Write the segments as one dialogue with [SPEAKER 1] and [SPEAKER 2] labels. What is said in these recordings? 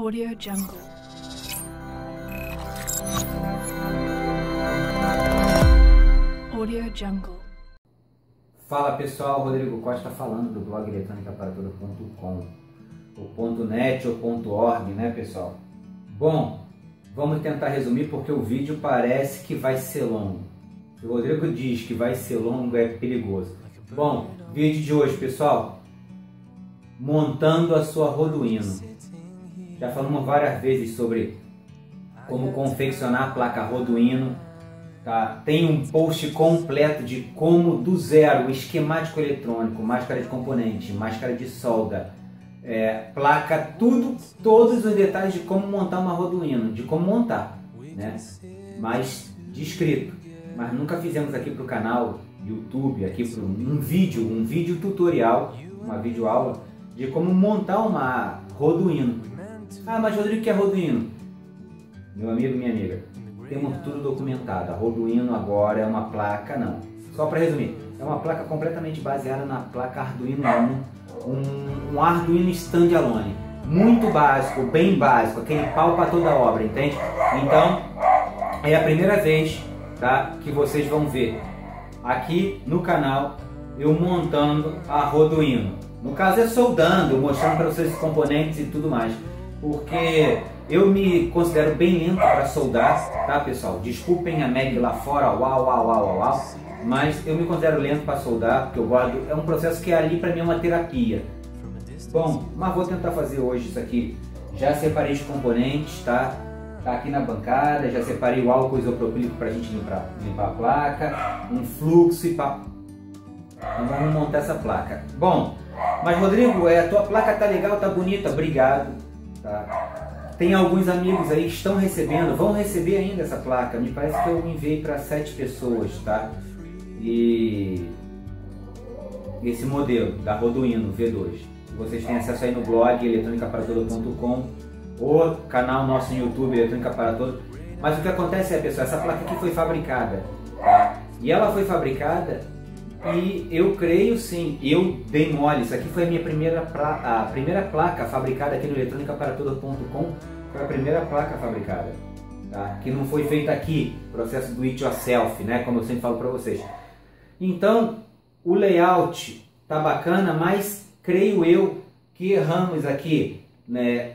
[SPEAKER 1] Audio Jungle. Audio Jungle.
[SPEAKER 2] Fala pessoal, Rodrigo Costa falando do blog eletrônicaparatura.com, o .net ou .org, né pessoal? Bom, vamos tentar resumir porque o vídeo parece que vai ser longo. Se o Rodrigo diz que vai ser longo, é perigoso. Bom, vídeo de hoje, pessoal, montando a sua Arduino. Já falamos várias vezes sobre como confeccionar a placa Arduino. Tá? Tem um post completo de como do zero, esquemático eletrônico, máscara de componente, máscara de solda, placa, todos os detalhes de como montar uma Arduino, de como montar, né? Mas descrito. Mas nunca fizemos aqui para o canal YouTube, aqui para um vídeo tutorial, uma videoaula de como montar uma Arduino. Ah, mas Rodrigo, o que é Arduino? Meu amigo, minha amiga, temos tudo documentado. A Arduino agora é uma placa, não. Só para resumir, é uma placa completamente baseada na placa Arduino Uno, um Arduino standalone, muito básico, bem básico, aquele pau para toda obra, entende? Então, é a primeira vez, tá, que vocês vão ver aqui no canal eu montando a Arduino. No caso é soldando, mostrando para vocês os componentes e tudo mais, porque eu me considero bem lento para soldar, tá pessoal? Desculpem a Meg lá fora, uau, mas eu me considero lento para soldar, porque eu gosto, é um processo que ali para mim é uma terapia. Bom, mas vou tentar fazer hoje isso aqui. Já separei os componentes, tá? Tá aqui na bancada, já separei o álcool isopropílico para a gente limpar a placa, um fluxo e pá. Então vamos montar essa placa. Bom, mas Rodrigo, a tua placa tá legal, tá bonita, obrigado. Tá? Tem alguns amigos aí que estão recebendo, vão receber ainda essa placa. Me parece que eu enviei para 7 pessoas, tá? E esse modelo da Arduino V2. Vocês têm acesso aí no blog eletrônicaparatura.com, o canal nosso no YouTube Eletrônica para Todos. Mas o que acontece pessoal, essa placa aqui foi fabricada, tá? E ela foi fabricada e eu creio sim, eu dei mole. Isso aqui foi a minha primeira placa fabricada aqui no eletrônicaparatura.com. Foi a primeira placa fabricada, tá? Que não foi feita aqui, processo do it yourself, né? Como eu sempre falo para vocês. Então, o layout tá bacana, mas creio eu que erramos aqui, né?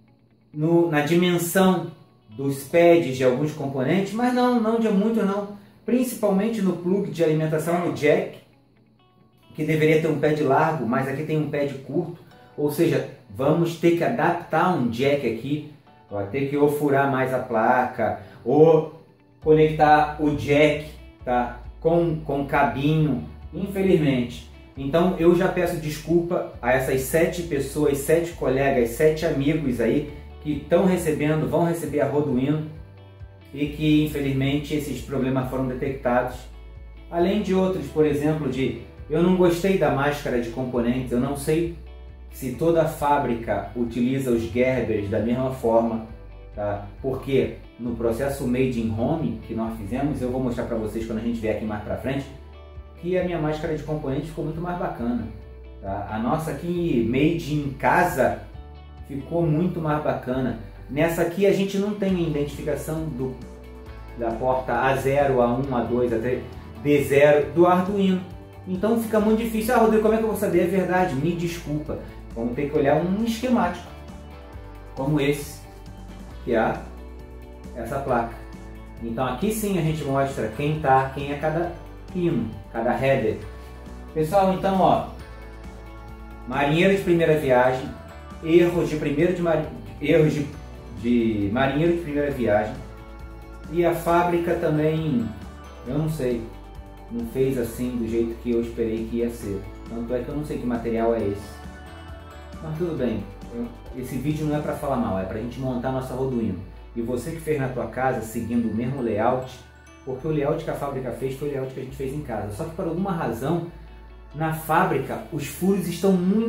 [SPEAKER 2] Na dimensão dos pads de alguns componentes, mas não de muito não. Principalmente no plug de alimentação, no jack, que deveria ter um pad largo, mas aqui tem um pad curto. Ou seja, vamos ter que adaptar um jack aqui, vai ter que ou furar mais a placa, ou conectar o jack, tá, com cabinho, infelizmente. Então eu já peço desculpa a essas 7 pessoas, 7 colegas, 7 amigos aí que estão recebendo, vão receber a Arduino e que infelizmente esses problemas foram detectados. Além de outros, por exemplo, eu não gostei da máscara de componentes, eu não sei se toda a fábrica utiliza os Gerbers da mesma forma, tá? Porque no processo Made in Home que nós fizemos, eu vou mostrar para vocês quando a gente vier aqui mais para frente, que a minha máscara de componentes ficou muito mais bacana, tá? A nossa aqui Made in Casa ficou muito mais bacana. Nessa aqui a gente não tem a identificação da porta A0, A1, A2, A3, D0 do Arduino. Então fica muito difícil. Ah, Rodrigo, como é que eu vou saber? É verdade, me desculpa. Vamos ter que olhar um esquemático, como esse, que é essa placa. Então aqui sim a gente mostra quem é cada pino, cada header. Pessoal, então ó, marinheiro de primeira viagem, erros de marinheiro de primeira viagem, e a fábrica também, eu não sei, não fez assim do jeito que eu esperei que ia ser. Tanto é que eu não sei que material é esse. Mas tudo bem, esse vídeo não é para falar mal, é para a gente montar nossa Arduino. E você que fez na tua casa seguindo o mesmo layout, porque o layout que a fábrica fez foi o layout que a gente fez em casa. Só que por alguma razão, na fábrica, os furos estão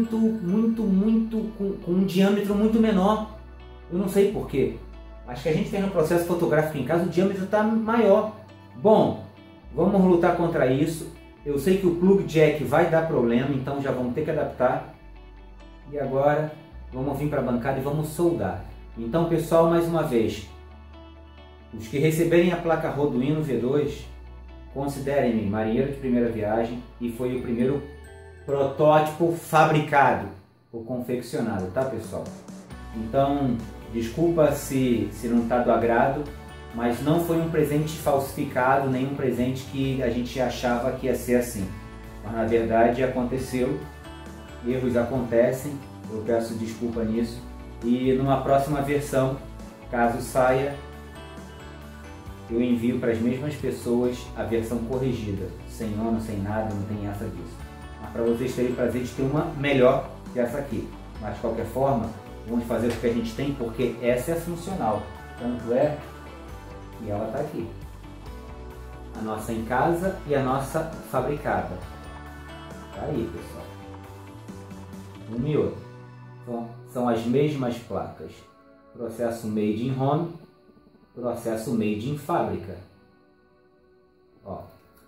[SPEAKER 2] com um diâmetro muito menor. Eu não sei porquê. Acho que a gente fez no processo fotográfico em casa, o diâmetro está maior. Bom, vamos lutar contra isso. Eu sei que o plug jack vai dar problema, então já vamos ter que adaptar. E agora vamos vir para a bancada e vamos soldar. Então, pessoal, mais uma vez, os que receberem a placa Arduino V2, considerem-me marinheiro de primeira viagem e foi o primeiro protótipo fabricado ou confeccionado, tá, pessoal? Então, desculpa se não está do agrado, mas não foi um presente falsificado, nem um presente que a gente achava que ia ser assim. Mas na verdade aconteceu, erros acontecem, eu peço desculpa nisso. E numa próxima versão, caso saia, eu envio para as mesmas pessoas a versão corrigida, sem nome, sem nada, não tem essa disso. Mas para vocês terem o prazer de ter uma melhor que essa aqui. Mas de qualquer forma, vamos fazer o que a gente tem, porque essa é funcional. Tanto é que ela está aqui. A nossa em casa e a nossa fabricada. Tá aí, pessoal. Uma e outra. São as mesmas placas. Processo made in home, processo made in fábrica. Ó.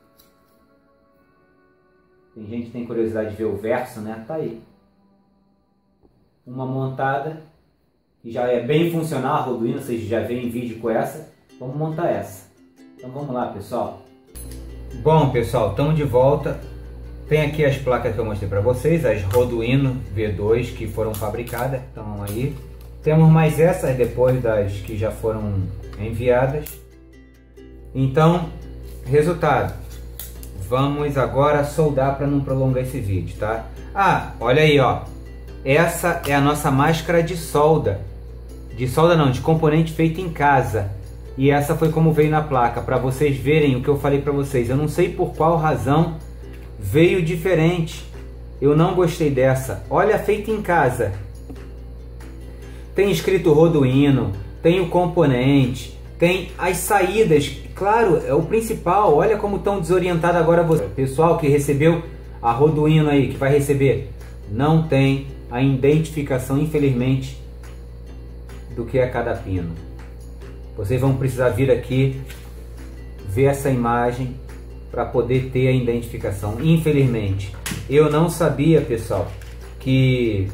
[SPEAKER 2] Tem gente que tem curiosidade de ver o verso, né? Tá aí. Uma montada que já é bem funcional, a Arduino, vocês já veem vídeo com essa. Vamos montar essa. Então vamos lá, pessoal. Bom, pessoal, estamos de volta. Tem aqui as placas que eu mostrei para vocês, as Arduino V2 que foram fabricadas, estão aí. Temos mais essas depois das que já foram enviadas. Então, resultado. Vamos agora soldar para não prolongar esse vídeo, tá? Ah, olha aí, ó. Essa é a nossa máscara de solda. De solda não, de componente feito em casa. E essa foi como veio na placa, para vocês verem o que eu falei para vocês. Eu não sei por qual razão veio diferente. Eu não gostei dessa. Olha, feita em casa. Tem escrito Arduino, tem o componente, tem as saídas. Claro, é o principal. Olha como estão desorientados agora você. Pessoal que recebeu a Arduino aí, que vai receber, não tem a identificação, infelizmente, do que é cada pino. Vocês vão precisar vir aqui ver essa imagem para poder ter a identificação. Infelizmente, eu não sabia, pessoal, que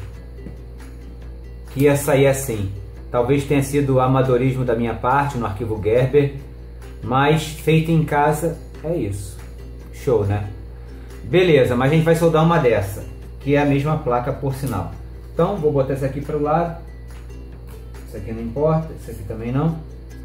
[SPEAKER 2] ia sair assim. Talvez tenha sido amadorismo da minha parte no arquivo Gerber, mas feito em casa é isso. Show, né? Beleza, mas a gente vai soldar uma dessa, que é a mesma placa, por sinal. Então, vou botar essa aqui para o lado. Isso aqui não importa, isso aqui também não.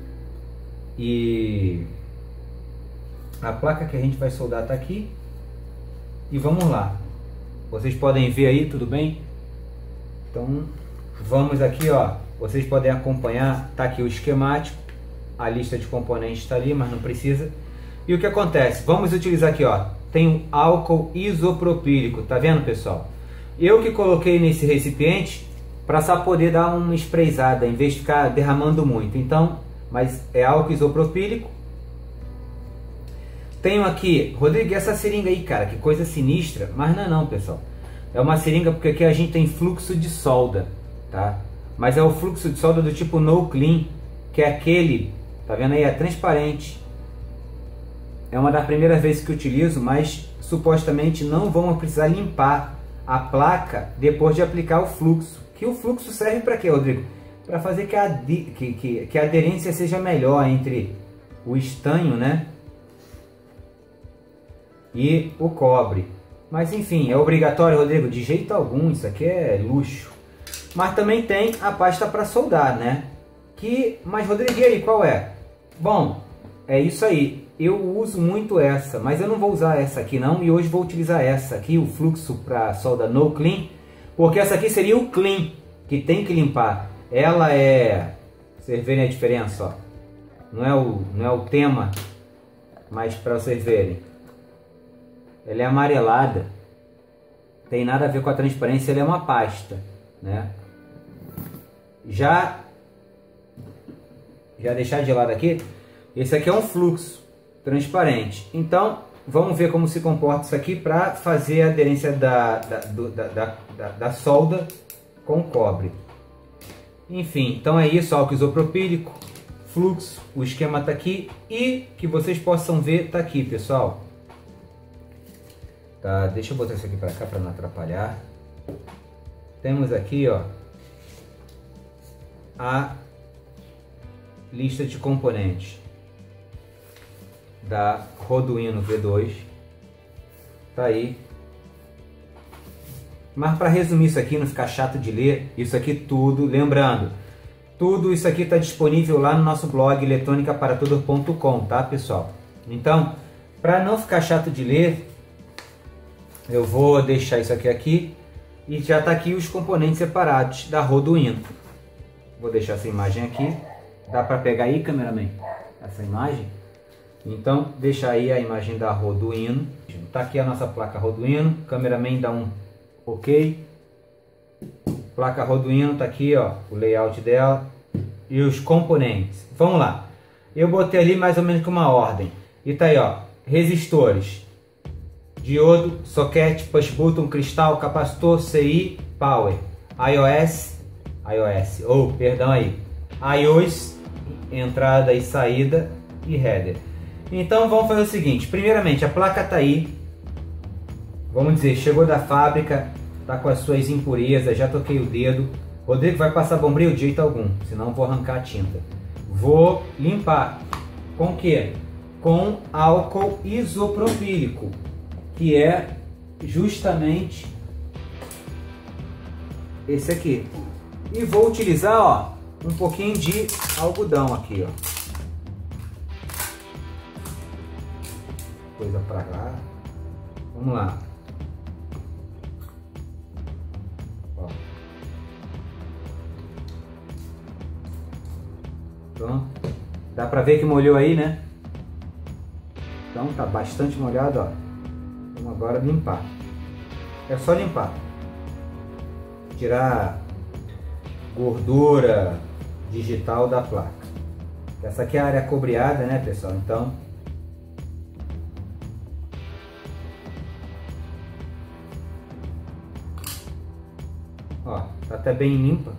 [SPEAKER 2] E a placa que a gente vai soldar está aqui. E vamos lá. Vocês podem ver aí, tudo bem? Então, vamos aqui, ó. Vocês podem acompanhar, tá aqui o esquemático. A lista de componentes está ali, mas não precisa. E o que acontece? Vamos utilizar aqui, ó. Tem um álcool isopropílico, tá vendo, pessoal? Eu que coloquei nesse recipiente para só poder dar uma sprayzada, em vez de ficar derramando muito. Então, mas é álcool isopropílico. Tenho aqui, Rodrigo, essa seringa aí, cara, que coisa sinistra. Mas não é não, pessoal. É uma seringa porque aqui a gente tem fluxo de solda, tá? Mas é o fluxo de solda do tipo no clean, que é aquele, tá vendo aí? É transparente. É uma das primeiras vezes que utilizo, mas supostamente não vamos precisar limpar a placa depois de aplicar o fluxo. Que o fluxo serve para quê, Rodrigo? Para fazer que a aderência seja melhor entre o estanho, né? E o cobre. Mas enfim, é obrigatório, Rodrigo? De jeito algum, isso aqui é luxo. Mas também tem a pasta para soldar, né? Mas Rodrigo, e aí, qual é? Bom, é isso aí. Eu uso muito essa, mas eu não vou usar essa aqui não. E hoje vou utilizar essa aqui, o fluxo para solda no clean. Porque essa aqui seria o clean, que tem que limpar. Ela é... Vocês verem a diferença, ó. Não é o tema, mas para vocês verem. Ela é amarelada. Tem nada a ver com a transparência, ela é uma pasta, né? Já deixar de lado aqui, esse aqui é um fluxo transparente. Então, vamos ver como se comporta isso aqui para fazer a aderência da solda com cobre. Enfim, então é isso, álcool isopropílico, fluxo, o esquema está aqui e que vocês possam ver está aqui, pessoal. Tá, deixa eu botar isso aqui para cá para não atrapalhar. Temos aqui, ó, a lista de componentes da Arduino V2. Tá aí. Mas para resumir isso aqui, não ficar chato de ler, isso aqui tudo, lembrando, tudo isso aqui está disponível lá no nosso blog eletronicaparatodo.com, tá, pessoal? Então, para não ficar chato de ler, eu vou deixar isso aqui e já está aqui os componentes separados da Arduino. Vou deixar essa imagem aqui. Dá para pegar aí, cameraman, essa imagem? Então, deixa aí a imagem da Arduino. Tá aqui a nossa placa Arduino. Cameraman dá um OK. Placa Arduino, tá aqui, ó, o layout dela e os componentes. Vamos lá. Eu botei ali mais ou menos com uma ordem. E tá aí, ó, resistores, diodo, soquete, push button, cristal, capacitor, CI, power, iOS, entrada e saída e header. Então vamos fazer o seguinte, primeiramente a placa tá aí, vamos dizer, chegou da fábrica, tá com as suas impurezas, já toquei o dedo. Rodrigo vai passar bombril de jeito algum, senão vou arrancar a tinta. Vou limpar com o que? Com álcool isopropílico, que é justamente esse aqui. E vou utilizar, ó, um pouquinho de algodão aqui, ó. Coisa pra lá. Vamos lá. Ó. Pronto. Dá pra ver que molhou aí, né? Então tá bastante molhado, ó. Vamos agora limpar. É só limpar. Tirar gordura digital da placa. Essa aqui é a área cobreada, né, pessoal? Então, ó, tá até bem limpa.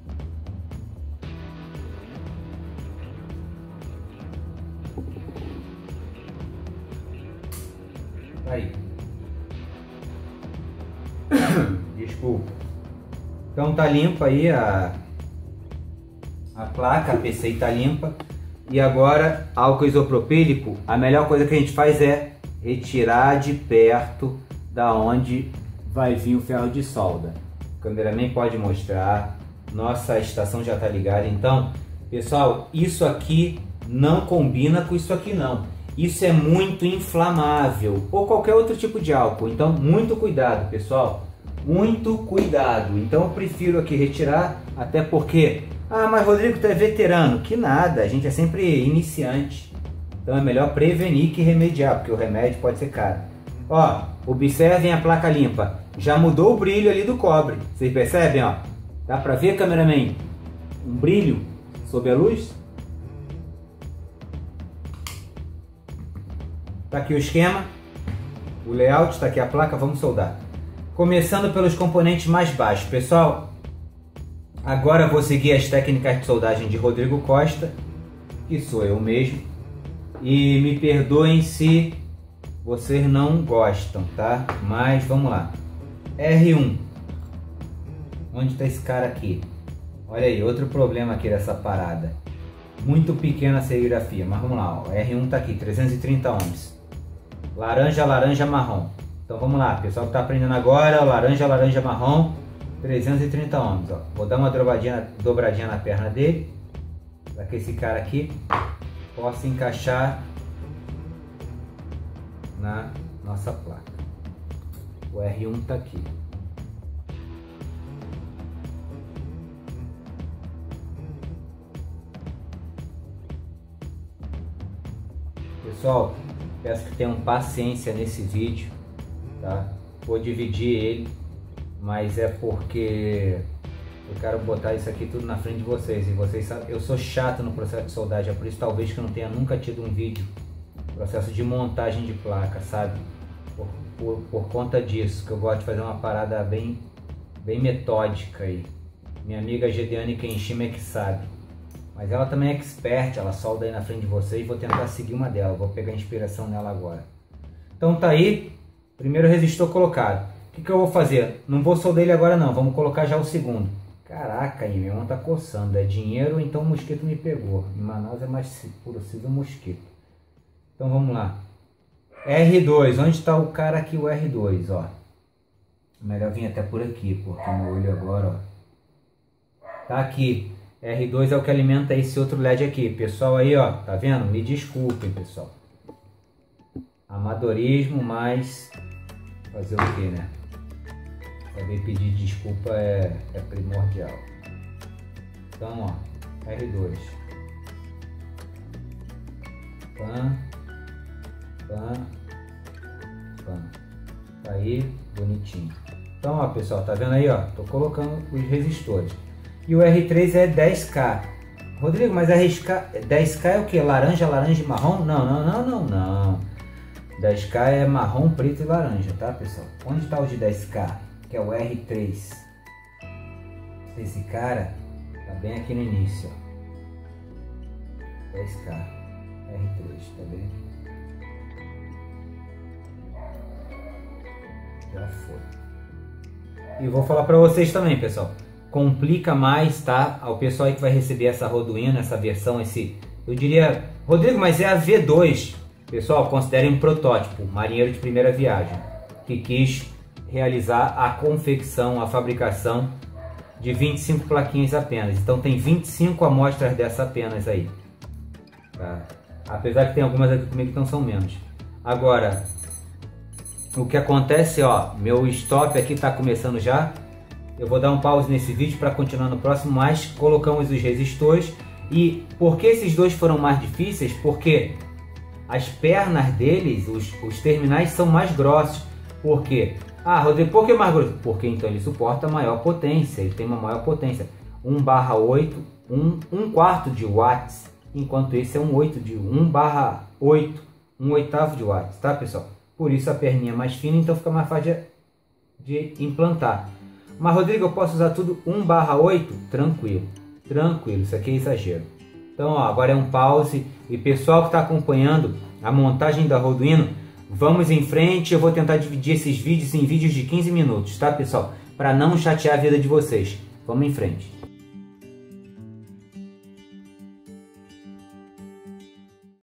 [SPEAKER 2] Aí. Desculpa. Então tá limpa aí a placa, a PCI tá limpa. E agora, álcool isopropílico, a melhor coisa que a gente faz é retirar de perto da onde vai vir o ferro de solda. O cameraman pode mostrar. Nossa estação já tá ligada. Então, pessoal, isso aqui não combina com isso aqui não. Isso é muito inflamável, ou qualquer outro tipo de álcool. Então, muito cuidado, pessoal. Muito cuidado. Então, eu prefiro aqui retirar, até porque... Ah, mas Rodrigo, tu é veterano. Que nada, a gente é sempre iniciante. Então, é melhor prevenir que remediar, porque o remédio pode ser caro. Ó, observem a placa limpa. Já mudou o brilho ali do cobre. Vocês percebem, ó? Dá pra ver, cameraman? Um brilho sob a luz? Tá aqui o esquema, o layout, tá aqui a placa, vamos soldar. Começando pelos componentes mais baixos. Pessoal, agora vou seguir as técnicas de soldagem de Rodrigo Costa, que sou eu mesmo. E me perdoem se vocês não gostam, tá? Mas vamos lá. R1. Onde está esse cara aqui? Olha aí, outro problema aqui dessa parada. Muito pequena a serigrafia, mas vamos lá. Ó. R1 tá aqui, 330 ohms. Laranja, laranja, marrom. Então vamos lá, pessoal que está aprendendo agora, laranja, laranja, marrom, 330 ohms. Ó. Vou dar uma dobradinha na perna dele, para que esse cara aqui possa encaixar na nossa placa. O R1 está aqui. Pessoal, peço que tenham paciência nesse vídeo, tá? Vou dividir ele, mas é porque eu quero botar isso aqui tudo na frente de vocês. E vocês sabem, eu sou chato no processo de soldagem, é por isso talvez que eu não tenha nunca tido um vídeo, processo de montagem de placa, sabe? Por conta disso, que eu gosto de fazer uma parada bem metódica aí. Minha amiga Gedeane Kenshima é que sabe. Mas ela também é expert, ela solda aí na frente de vocês. Vou tentar seguir uma dela, vou pegar inspiração nela agora. Então tá aí, primeiro resistor colocado. O que eu vou fazer? Não vou soldar ele agora não, vamos colocar já o segundo. Caraca, aí minha mão tá coçando. É dinheiro, então o mosquito me pegou. Em Manaus é mais possível mosquito. Então vamos lá. R2, onde está o cara aqui, o R2, ó. Melhor vir até por aqui, porque meu olho agora, ó. Tá aqui. R2 é o que alimenta esse outro LED aqui. Pessoal aí, ó, tá vendo? Me desculpem, pessoal. Amadorismo, mas fazer o que, né? Saber pedir desculpa é primordial. Então, ó, R2. Pan. Tá aí, bonitinho. Então, ó, pessoal, tá vendo aí, ó? Tô colocando os resistores. E o R3 é 10K. Rodrigo, mas a 10K é o que? Laranja, laranja e marrom? Não. 10K é marrom, preto e laranja, tá, pessoal? Onde está o de 10K? Que é o R3. Esse cara tá bem aqui no início, ó. 10K. R3, tá bem aqui. Já foi. E vou falar para vocês também, pessoal. Complica mais, tá? Ao pessoal aí que vai receber essa Arduino, essa versão, eu diria, Rodrigo, mas é a V2. Pessoal, considerem um protótipo, marinheiro de primeira viagem, que quis realizar a confecção, a fabricação de 25 plaquinhas apenas. Então tem 25 amostras dessa apenas aí. Tá? Apesar que tem algumas aqui comigo que não são menos. Agora, o que acontece, ó, meu stop aqui está começando já. Eu vou dar um pause nesse vídeo para continuar no próximo, mas colocamos os resistores. E por que esses dois foram mais difíceis? Porque as pernas deles, os terminais são mais grossos. Por quê? Ah, Rodrigo, por que mais grosso? Porque então ele suporta maior potência, ele tem uma maior potência. 1/8, 1/4 de watts, enquanto esse é um 8 de 1/8, 1/8 de watts, tá, pessoal? Por isso a perninha é mais fina, então fica mais fácil de implantar. Mas, Rodrigo, eu posso usar tudo 1/8? Tranquilo, isso aqui é exagero. Então, ó, agora é um pause. E pessoal que está acompanhando a montagem da Arduino, vamos em frente. Eu vou tentar dividir esses vídeos em vídeos de 15 minutos, tá, pessoal? Para não chatear a vida de vocês. Vamos em frente.